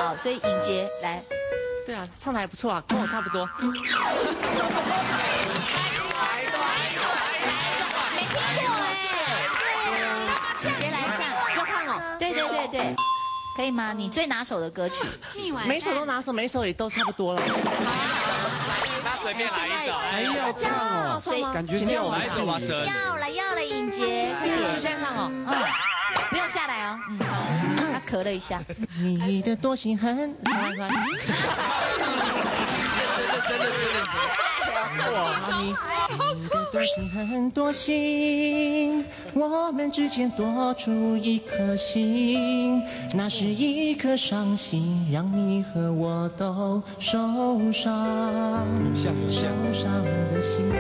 好，所以尹杰来。 对啊，唱的还不错啊，跟我差不多。 没听过哎。对啊，尹杰来唱， 要唱哦。 对，可以吗？你最拿手的歌曲， 每首都拿手，每首也都差不多了。 他随便来一首， 还要唱哦， 所以感觉没有来一首吧，蛇。 要了，尹杰，快点， 现在唱哦。 不用下来哦。他咳了一下。 你的多心很，来。你的多心很多心，我们之间多出一颗心，那是一颗伤心，让你和我都受伤，受伤的心。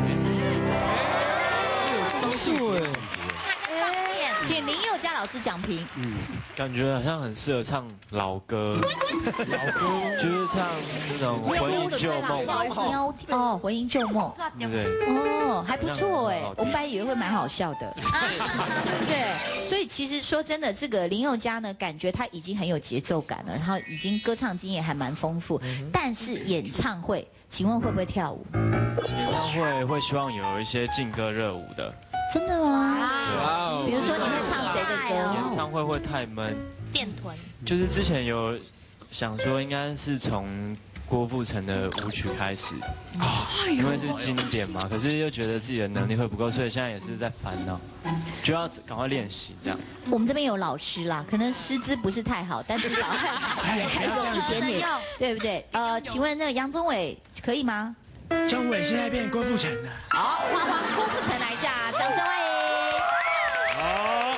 招数哎。 请林宥嘉老师讲评。 感觉好像很适合唱老歌，就是唱那种回忆旧梦。 哦，回音旧梦。 对不对？ 哦，还不错哎，我们本来以为会蛮好笑的，对不对？所以其实说真的，这个林宥嘉呢，感觉他已经很有节奏感了，然后已经歌唱经验还蛮丰富，但是演唱会，请问会不会跳舞？ 演唱会会希望有一些劲歌热舞的。 真的吗？ 对， 比如说你会唱谁的歌？ 演唱会会太闷。 电臀。 就是之前有想说，应该是从郭富城的舞曲开始，因为是经典嘛。可是又觉得自己的能力会不够，所以现在也是在烦恼，就要赶快练习这样。 我们这边有老师啦，可能师资不是太好，但至少也还有一点点，对不对？请问那个杨宗纬可以吗？ 张伟现在变郭富城了。 好，花郭富城来一下，掌声欢迎。 好。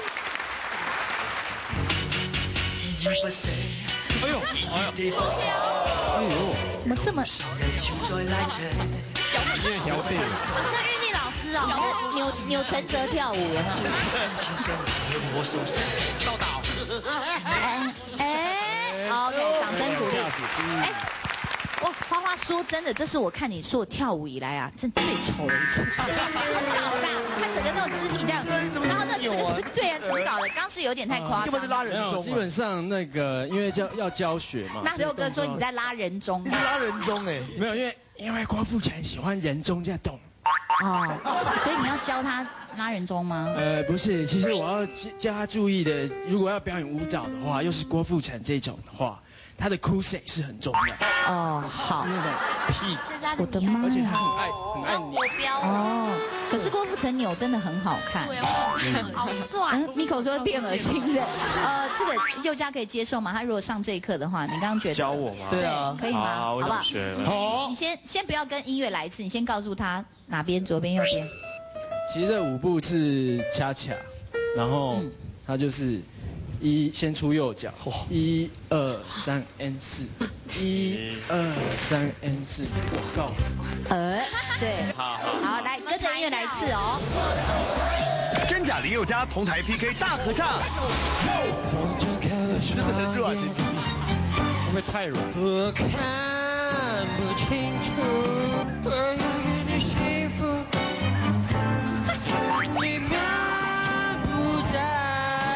哎呦， 怎么这么？ 叶条线。 好像玉丽老师哦。 扭成折跳舞了吗？ 豆豆。 OK， 掌声鼓励。哇，花花说真的，这是我看你说跳舞以来啊，这最丑的一次。怎么搞的？他整个那种肢体这样，然后那整个对啊，怎么搞的？刚是有点太夸张。 根本是拉人中。基本上那个因为要教学嘛。 那六哥说你在拉人中。 你是拉人中哎？没有，因为郭富城喜欢人中在动。 哦，所以你要教他拉人中吗？ 不是，其实我要叫他注意的，如果要表演舞蹈的话，又是郭富城这种的话。他的哭声是很重要哦，好， 那种屁， 我的妈， 而且他很爱扭哦。可是郭富城扭真的很好看， 对，好帅。 Miko 说变恶心的，这个宥嘉可以接受吗？他如果上这一课的话，你刚刚觉得教我吗？ 对啊，可以吗？ 好不好？ 好， 你先不要跟音乐来一次，你先告诉他哪边，左边右边。 其实这舞步是恰恰，然后他就是。先出右脚，1、2、3 N 4，1、2、3 N 4，广告。 对，好，来跟着音乐来一次哦。 真假林宥嘉同台 PK 大合唱。真的很软， 会不会太软？我看不清楚，我要给你幸福，你秒不到。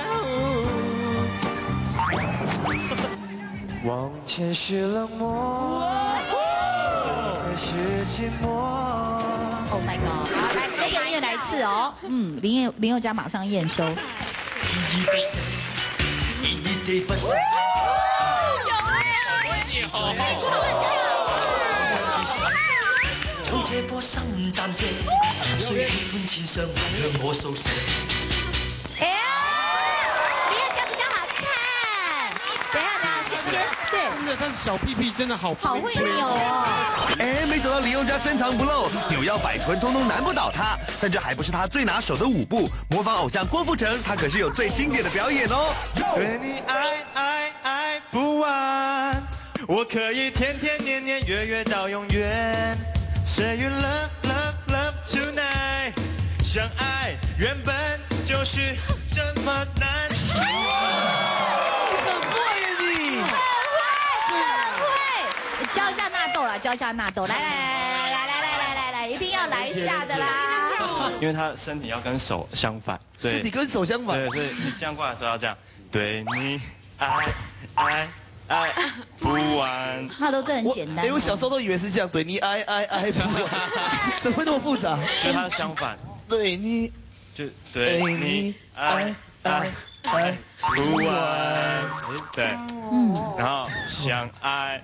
往前是冷漠，还是寂寞 ？Oh my god！ 好，来跟着音乐来一次哦。林宥嘉马上验收。有从这顆心暫借，誰喜歡纏上向我訴說。 真的，但是小屁屁真的好会扭哦！ 哎，没想到林宥嘉深藏不露，扭腰摆臀通通难不倒他。但这还不是他最拿手的舞步，模仿偶像郭富城，他可是有最经典的表演哦。 对你爱不完，我可以天天年年月月到永远。Say you love tonight， 相爱原本就是这么难。 教一下纳豆啦，教一下纳豆，来，一定要来一下的啦。 因为他身体要跟手相反， 身体跟手相反， 对，所以你这样过来的时候要这样。对你爱爱不完。 那都这很简单。 我小时候都以为是这样，对你爱不完，怎么会那么复杂？ 所以它相反， 对你就对你爱不完，对，然后相爱，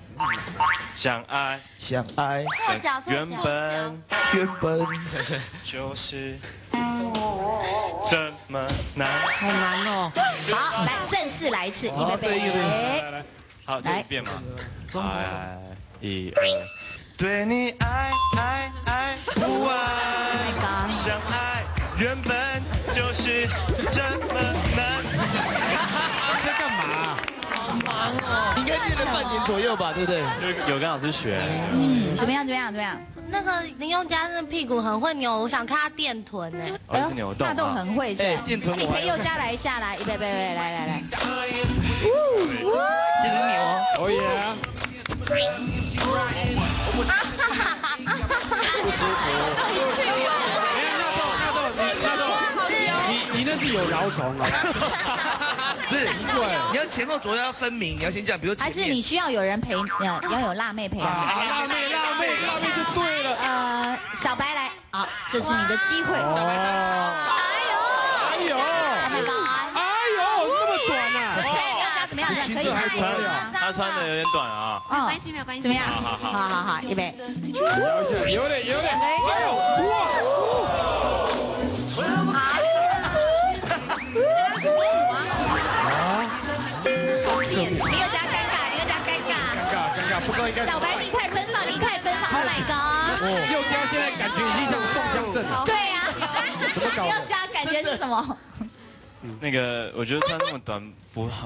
原本就是这么难， 好难哦。 好，来正式来一次，预备。 好，这一遍嘛，1、2，对你爱不完，相爱原本就是这么难。 在干嘛？ 好忙哦。 应该练了半年左右吧，对不对？ 就有跟老师学。 怎么样？ 那个林宥嘉那屁股很会扭，我想看他电臀呢。 是扭动。 大动很会是。 电臀你陪宥嘉来一下，来，预备，来。 电臀扭哦。 哦耶！不舒服。纳豆，你那是有饶虫啊？ 不是，你要前后左右要分明，你要先这样，比如还是你需要有人陪，要有辣妹陪你。 辣妹就对了。 小白来，好，这是你的机会。哎呦 ，Oh my god！ 那么短啊！ 对，宥嘉怎么样？可以吗？ 他穿的有点短啊。 没关系，没有关系。 怎么样？好，预备。 有点。哎呦， 林宥嘉尴尬， 不够应该。 小白你快奔跑 ！Oh my god！ 宥嘉现在感觉已经像宋江镇了。 对呀， 怎么搞？ 宥嘉感觉是什么？ 那个，我觉得穿那么短不好。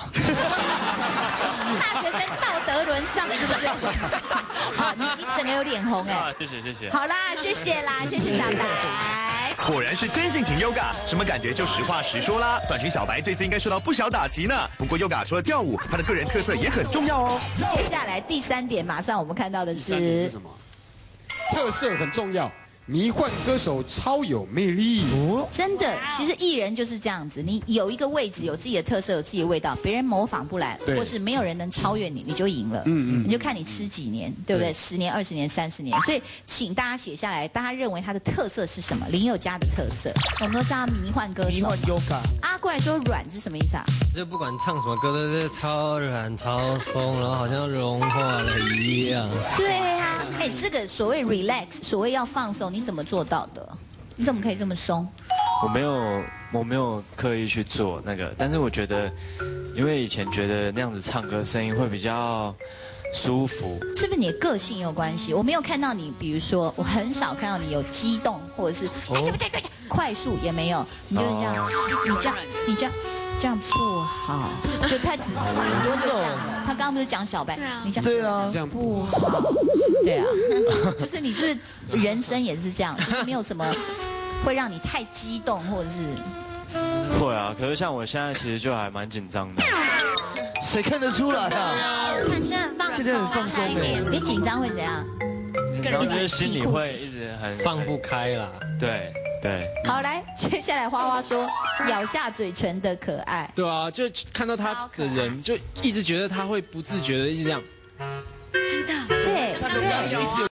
大学生道德沦丧是不是？好，你整个有脸红哎。 谢谢。 好啦，谢谢小白。 果然是真性情 Yoga， 什么感觉就实话实说啦。短裙小白这次应该受到不小打击呢。不过 Yoga 除了跳舞，他的个人特色也很重要哦。 接下来第3点，马上我们看到的是什么？特色很重要。迷幻歌手超有魅力哦！ 真的，其实艺人就是这样子，你有一个位置，有自己的特色，有自己的味道，别人模仿不来，或是没有人能超越你，你就赢了。你就看你吃几年，对不对？10年、20年、30年。所以，请大家写下来，大家认为他的特色是什么？林宥嘉的特色，我们都叫他迷幻歌手。 迷幻 Yoga。 阿怪说软是什么意思啊？ 就不管唱什么歌都是超软超松，然后好像融化了一样。 对啊，这个所谓 relax， 所谓要放松。你怎么做到的？你怎么可以这么松？ 我没有刻意去做那个，但是我觉得，因为以前觉得那样子唱歌声音会比较舒服， 是不是你的个性有关系？我没有看到你，比如说，我很少看到你有激动，或者是快速也没有，你就是这样，你这样不好，就太顶多就这样了。他刚刚不是讲小白，你这样不好，对啊，就是你是不是人生也是这样，就是没有什么会让你太激动，或者是会啊。可是像我现在其实就还蛮紧张的， 谁看得出来啊？ 现在很放松哎。 你紧张会怎样？ 然后就是心里会一直很放不开啦。 对。 好，来，接下来花花说咬下嘴唇的可爱。 对啊，就看到他的人，就一直觉得他会不自觉的一直这样。 真的。 对， 他就这样一直。